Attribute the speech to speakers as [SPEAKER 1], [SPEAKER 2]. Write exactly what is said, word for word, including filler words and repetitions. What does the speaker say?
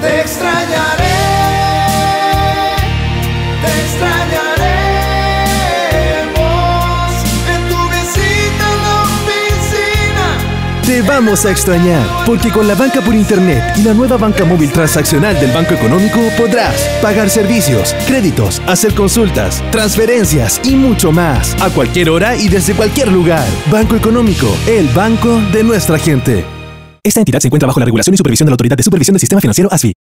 [SPEAKER 1] Te extrañaré, te extrañaré. Vos, en tu visita en la oficina.
[SPEAKER 2] Te vamos a extrañar, porque con la banca por internet y la nueva banca móvil transaccional del Banco Económico podrás pagar servicios, créditos, hacer consultas, transferencias y mucho más, a cualquier hora y desde cualquier lugar. Banco Económico, el banco de nuestra gente. Esta entidad se encuentra bajo la regulación y supervisión de la Autoridad de Supervisión del Sistema Financiero, A S F I.